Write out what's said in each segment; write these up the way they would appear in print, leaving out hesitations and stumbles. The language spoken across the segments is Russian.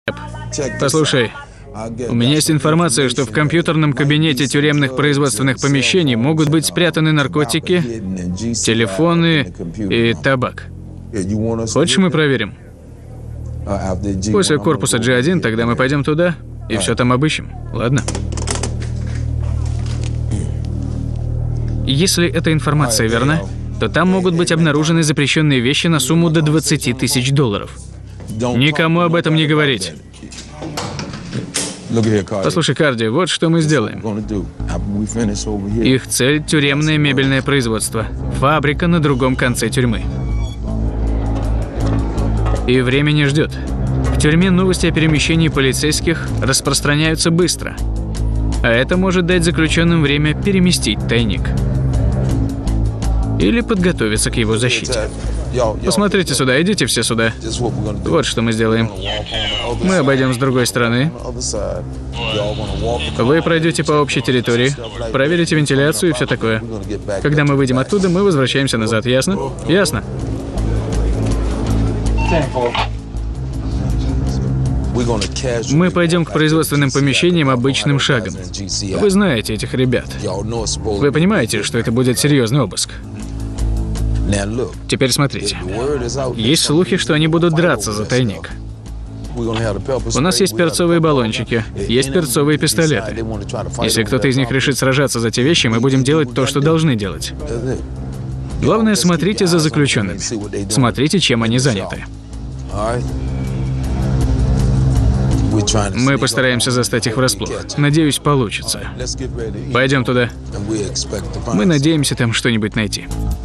Послушай, у меня есть информация, что в компьютерном кабинете тюремных производственных помещений могут быть спрятаны наркотики, телефоны и табак. Хочешь, мы проверим? После корпуса G1 тогда мы пойдем туда и все там обыщем. Ладно? Если эта информация верна, то там могут быть обнаружены запрещенные вещи на сумму до $20 тысяч. Никому об этом не говорить. Послушай, Карди, вот что мы сделаем. Их цель – тюремное мебельное производство. Фабрика на другом конце тюрьмы. И время не ждет. В тюрьме новости о перемещении полицейских распространяются быстро. А это может дать заключенным время переместить тайник. Или подготовиться к его защите. Посмотрите сюда, идите все сюда. Вот что мы сделаем. Мы обойдем с другой стороны. Вы пройдете по общей территории, проверите вентиляцию и все такое. Когда мы выйдем оттуда, мы возвращаемся назад. Ясно? Ясно. Мы пойдем к производственным помещениям обычным шагом. Вы знаете этих ребят. Вы понимаете, что это будет серьезный обыск. Теперь смотрите. Есть слухи, что они будут драться за тайник. У нас есть перцовые баллончики, есть перцовые пистолеты. Если кто-то из них решит сражаться за те вещи, мы будем делать то, что должны делать. Главное, смотрите за заключенными. Смотрите, чем они заняты. Мы постараемся застать их врасплох. Надеюсь, получится. Пойдем туда. Мы надеемся там что-нибудь найти.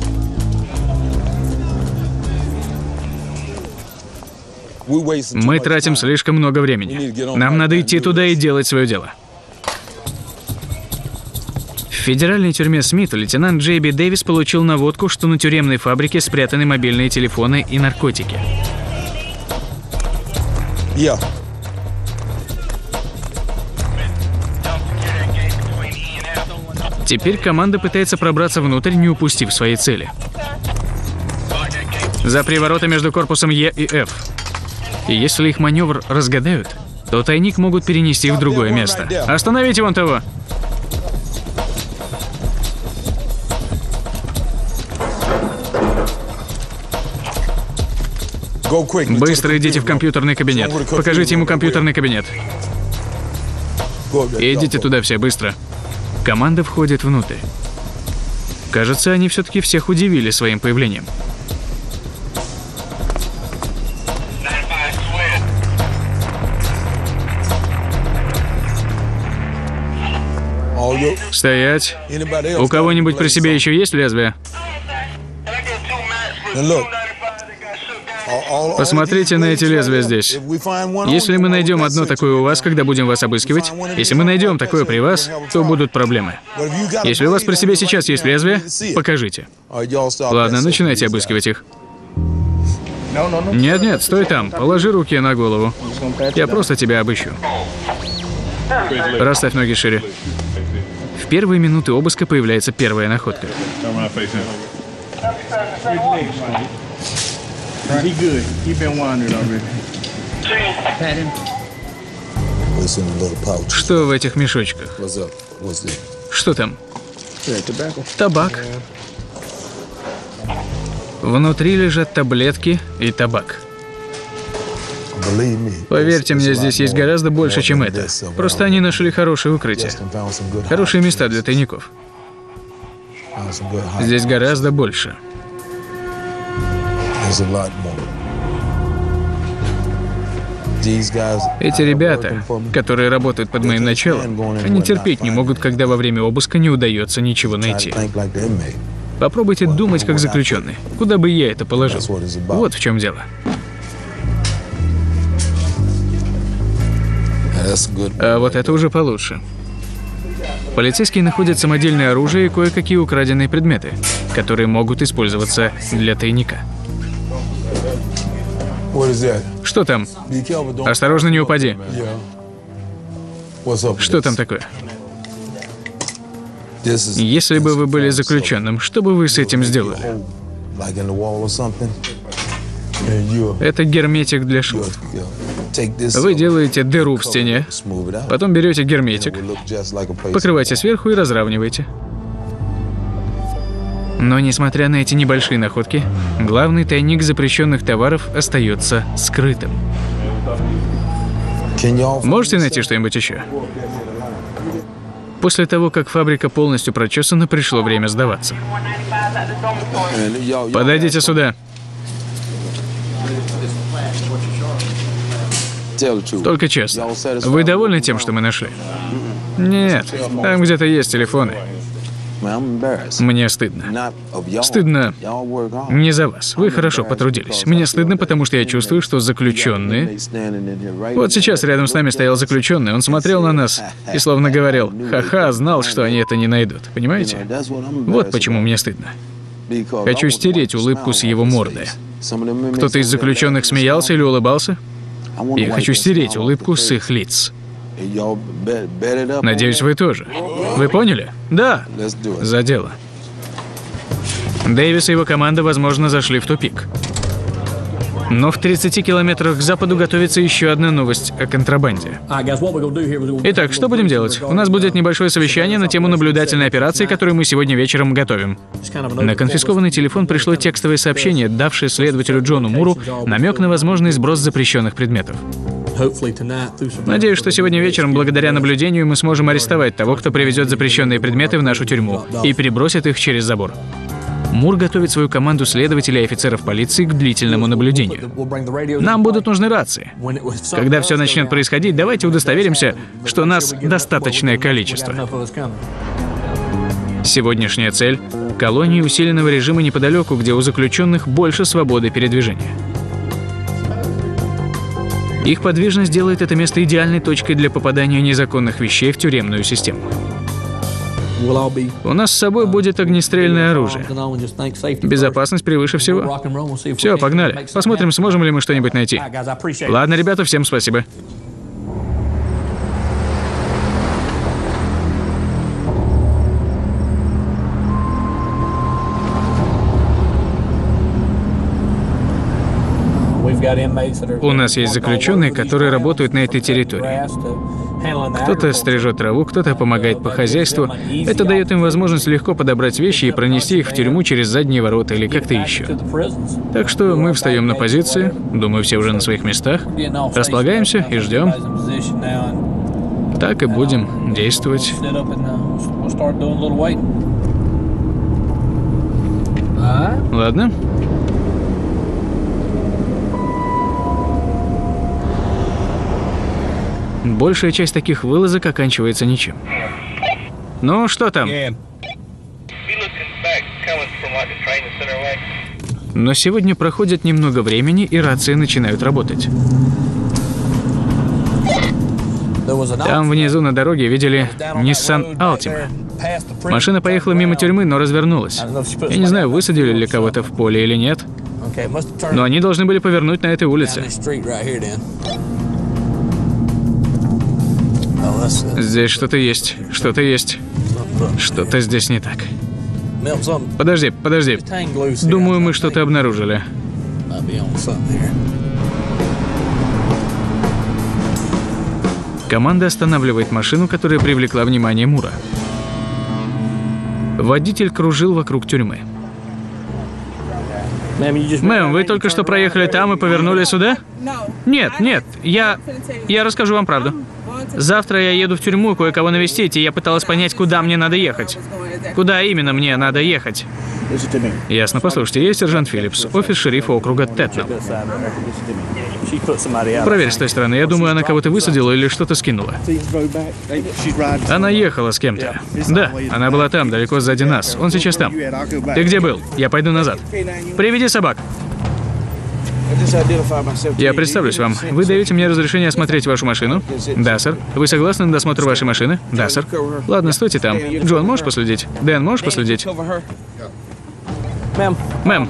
Мы тратим слишком много времени. Нам надо идти туда и делать свое дело. В федеральной тюрьме Смит лейтенант Джейби Дэвис получил наводку, что на тюремной фабрике спрятаны мобильные телефоны и наркотики. Теперь команда пытается пробраться внутрь, не упустив своей цели. Запри ворота между корпусом Е и Ф. И если их маневр разгадают, то тайник могут перенести в другое место. Остановите вон того! Быстро идите в компьютерный кабинет. Покажите ему компьютерный кабинет. Идите туда все, быстро. Команда входит внутрь. Кажется, они все-таки всех удивили своим появлением. Стоять. У кого-нибудь при себе еще есть лезвие? Посмотрите на эти лезвия здесь. Если мы найдем одно такое у вас, когда будем вас обыскивать, если мы найдем такое при вас, то будут проблемы. Если у вас при себе сейчас есть лезвие, покажите. Ладно, начинайте обыскивать их. Нет, стой там. Положи руки на голову. Я просто тебя обыщу. Расставь ноги шире. В первые минуты обыска появляется первая находка. Что в этих мешочках? Что там? Табак. Внутри лежат таблетки и табак. Поверьте мне, здесь есть гораздо больше, чем это. Просто они нашли хорошее укрытие. Хорошие места для тайников. Здесь гораздо больше. Эти ребята, которые работают под моим началом, они терпеть не могут, когда во время обыска не удается ничего найти. Попробуйте думать как заключенный. Куда бы я это положил? Вот в чем дело. А вот это уже получше. Полицейские находят самодельное оружие и кое-какие украденные предметы, которые могут использоваться для тайника. Что там? Осторожно, не упади. Что там такое? Если бы вы были заключенным, что бы вы с этим сделали? Это герметик для швов. Вы делаете дыру в стене, потом берете герметик, покрываете сверху и разравниваете. Но, несмотря на эти небольшие находки, главный тайник запрещенных товаров остается скрытым. Можете найти что-нибудь еще? После того, как фабрика полностью прочесана, пришло время сдаваться. Подойдите сюда. Только честно. Вы довольны тем, что мы нашли? Нет, там где-то есть телефоны. Мне стыдно. Стыдно не за вас. Вы хорошо потрудились. Мне стыдно, потому что я чувствую, что заключенные... Вот сейчас рядом с нами стоял заключенный. Он смотрел на нас и словно говорил: ха-ха, знал, что они это не найдут. Понимаете? Вот почему мне стыдно. Хочу стереть улыбку с его морды. Кто-то из заключенных смеялся или улыбался? Я хочу стереть улыбку с их лиц. Надеюсь, вы тоже. Вы поняли? Да. За дело. Дэвис и его команда, возможно, зашли в тупик. Но в 30 километрах к западу готовится еще одна новость о контрабанде. Итак, что будем делать? У нас будет небольшое совещание на тему наблюдательной операции, которую мы сегодня вечером готовим. На конфискованный телефон пришло текстовое сообщение, давшее следователю Джону Муру намек на возможный сброс запрещенных предметов. Надеюсь, что сегодня вечером, благодаря наблюдению, мы сможем арестовать того, кто привезет запрещенные предметы в нашу тюрьму и перебросит их через забор. Мур готовит свою команду следователей и офицеров полиции к длительному наблюдению. Нам будут нужны рации. Когда все начнет происходить, давайте удостоверимся, что нас достаточное количество. Сегодняшняя цель — колонии усиленного режима неподалеку, где у заключенных больше свободы передвижения. Их подвижность делает это место идеальной точкой для попадания незаконных вещей в тюремную систему. У нас с собой будет огнестрельное оружие. Безопасность превыше всего. Все, погнали. Посмотрим, сможем ли мы что-нибудь найти. Ладно, ребята, всем спасибо. У нас есть заключенные, которые работают на этой территории. Кто-то стрижет траву, кто-то помогает по хозяйству. Это дает им возможность легко подобрать вещи и пронести их в тюрьму через задние ворота или как-то еще. Так что мы встаем на позиции, думаю, все уже на своих местах, располагаемся и ждем. Так и будем действовать. Ладно? Большая часть таких вылазок оканчивается ничем. Ну, что там? Но сегодня проходит немного времени, и рации начинают работать. Там внизу на дороге видели Nissan Altima. Машина поехала мимо тюрьмы, но развернулась. Я не знаю, высадили ли кого-то в поле или нет, но они должны были повернуть на этой улице. Здесь что-то есть, что-то есть. Что-то здесь не так. Подожди. Думаю, мы что-то обнаружили. Команда останавливает машину, которая привлекла внимание Мура. Водитель кружил вокруг тюрьмы. Мэм, вы только что проехали там и повернули сюда? Нет, я расскажу вам правду. Завтра я еду в тюрьму кое-кого навестить, и я пыталась понять, куда мне надо ехать. Куда именно мне надо ехать? Ясно, послушайте, я сержант Филлипс, офис шерифа округа Тетнам. Проверь с той стороны, я думаю, она кого-то высадила или что-то скинула. Она ехала с кем-то. Да, она была там, далеко сзади нас. Он сейчас там. Ты где был? Я пойду назад. Приведи собак. Я представлюсь вам. Вы даете мне разрешение осмотреть вашу машину? Да, сэр. Вы согласны на досмотр вашей машины? Да, сэр. Ладно, стойте там. Джон, можешь последить? Дэн, можешь последить? Мэм,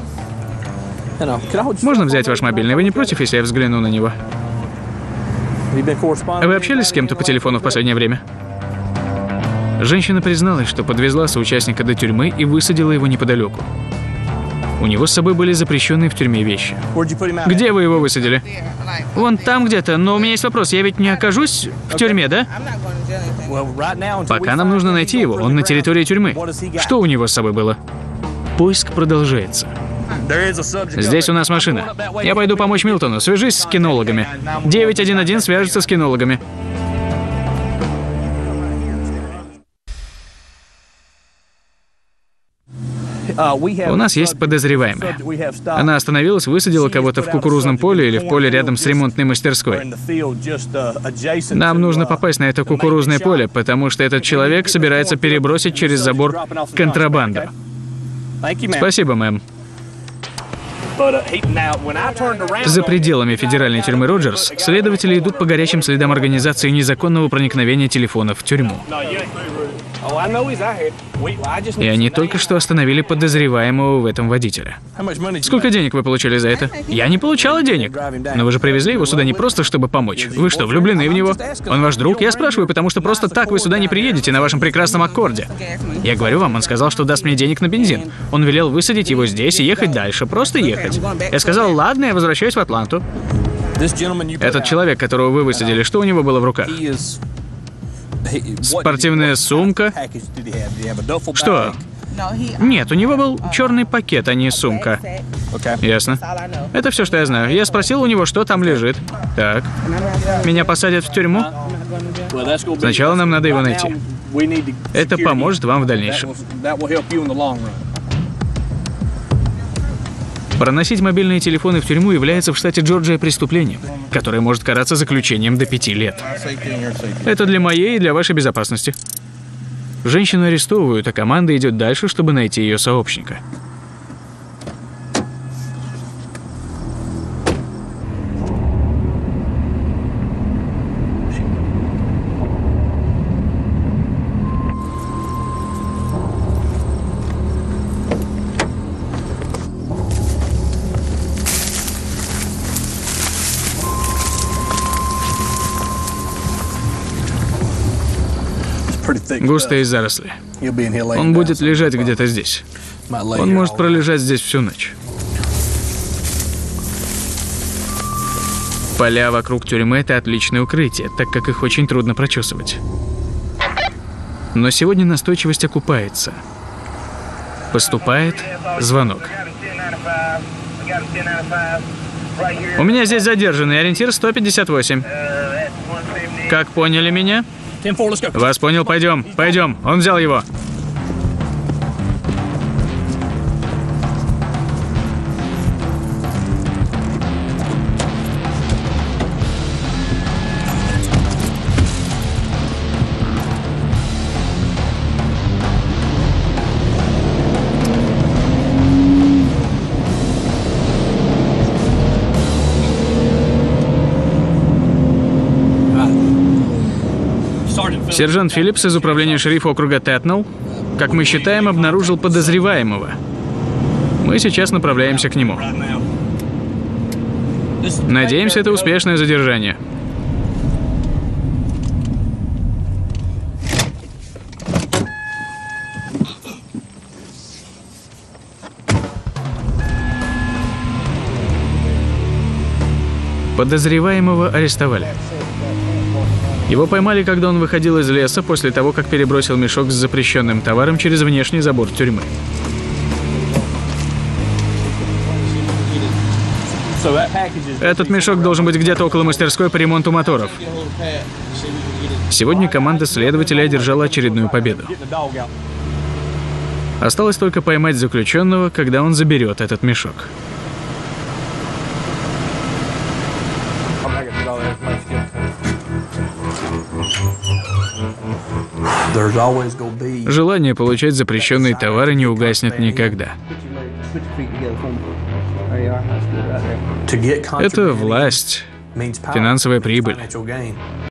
можно взять ваш мобильный? Вы не против, если я взгляну на него? Вы общались с кем-то по телефону в последнее время? Женщина призналась, что подвезла соучастника до тюрьмы и высадила его неподалеку. У него с собой были запрещенные в тюрьме вещи. Где вы его высадили? Вон там где-то, но у меня есть вопрос, я ведь не окажусь в тюрьме, да? Пока нам нужно найти его, он на территории тюрьмы. Что у него с собой было? Поиск продолжается. Здесь у нас машина. Я пойду помочь Милтону, свяжись с кинологами. 911 свяжется с кинологами. У нас есть подозреваемая. Она остановилась, высадила кого-то в кукурузном поле или в поле рядом с ремонтной мастерской. Нам нужно попасть на это кукурузное поле, потому что этот человек собирается перебросить через забор контрабанду. Спасибо, мэм. За пределами федеральной тюрьмы Роджерс следователи идут по горячим следам организации незаконного проникновения телефонов в тюрьму. И они только что остановили подозреваемого в этом водителя. Сколько денег вы получили за это? Я не получала денег. Но вы же привезли его сюда не просто, чтобы помочь. Вы что, влюблены в него? Он ваш друг? Я спрашиваю, потому что просто так вы сюда не приедете на вашем прекрасном Аккорде. Я говорю вам, он сказал, что даст мне денег на бензин. Он велел высадить его здесь и ехать дальше. Просто ехать. Я сказал, ладно, я возвращаюсь в Атланту. Этот человек, которого вы высадили, что у него было в руках? Спортивная сумка? Что? Нет, у него был черный пакет, а не сумка. Ясно. Это все, что я знаю. Я спросил у него, что там лежит. Так. Меня посадят в тюрьму? Сначала нам надо его найти. Это поможет вам в дальнейшем. Проносить мобильные телефоны в тюрьму является в штате Джорджия преступлением, которое может караться заключением до 5 лет. Это для моей и для вашей безопасности. Женщину арестовывают, а команда идет дальше, чтобы найти ее сообщника. Густые заросли. Он будет лежать где-то здесь. Он может пролежать здесь всю ночь. Поля вокруг тюрьмы — это отличное укрытие, так как их очень трудно прочесывать. Но сегодня настойчивость окупается. Поступает звонок. У меня здесь задержанный, ориентир 158. Как поняли меня? Вас понял, пойдем, пойдем. Он взял его. Сержант Филлипс из управления шерифа округа Тэтнелл, как мы считаем, обнаружил подозреваемого. Мы сейчас направляемся к нему. Надеемся, это успешное задержание. Подозреваемого арестовали. Его поймали, когда он выходил из леса после того, как перебросил мешок с запрещенным товаром через внешний забор тюрьмы. Этот мешок должен быть где-то около мастерской по ремонту моторов. Сегодня команда следователей одержала очередную победу. Осталось только поймать заключенного, когда он заберет этот мешок. Желание получать запрещенные товары не угаснет никогда. Это власть, финансовая прибыль.